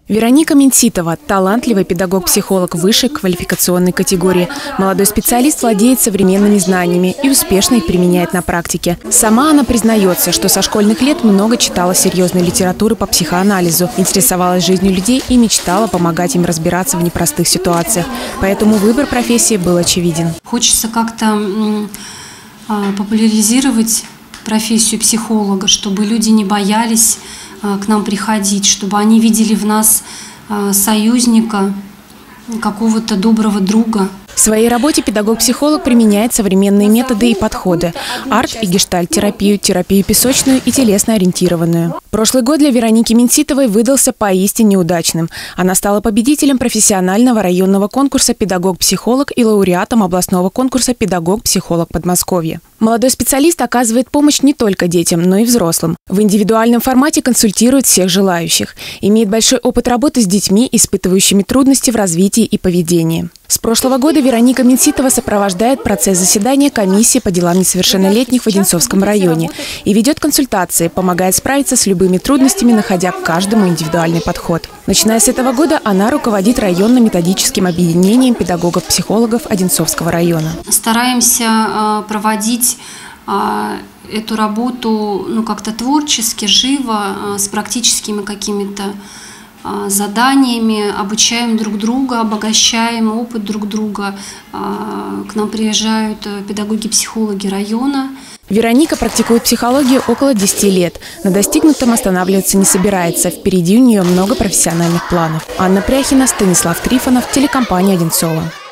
Вероника Менситова – талантливый педагог-психолог высшей квалификационной категории. Молодой специалист владеет современными знаниями и успешно их применяет на практике. Сама она признается, что со школьных лет много читала серьезной литературы по психоанализу, интересовалась жизнью людей и мечтала помогать им разбираться в непростых ситуациях. Поэтому выбор профессии был очевиден. Хочется как-то популяризировать профессию психолога, чтобы люди не боялись к нам приходить, чтобы они видели в нас союзника, какого-то доброго друга. В своей работе педагог-психолог применяет современные методы и подходы – арт- и гештальт-терапию, терапию песочную и телесно-ориентированную. Прошлый год для Вероники Менситовой выдался поистине удачным. Она стала победителем профессионального районного конкурса «Педагог-психолог» и лауреатом областного конкурса «Педагог-психолог Подмосковья». Молодой специалист оказывает помощь не только детям, но и взрослым. В индивидуальном формате консультирует всех желающих. Имеет большой опыт работы с детьми, испытывающими трудности в развитии и поведении. С прошлого года Вероника Менситова сопровождает процесс заседания комиссии по делам несовершеннолетних в Одинцовском районе и ведет консультации, помогает справиться с любыми трудностями, находя к каждому индивидуальный подход. Начиная с этого года она руководит районно-методическим объединением педагогов-психологов Одинцовского района. Стараемся проводить эту работу как-то творчески, живо, с практическими какими-то заданиями, обучаем друг друга, обогащаем опыт друг друга. К нам приезжают педагоги-психологи района. Вероника практикует психологию около 10 лет. На достигнутом останавливаться не собирается. Впереди у нее много профессиональных планов. Анна Пряхина, Станислав Трифонов, телекомпания «Одинцово».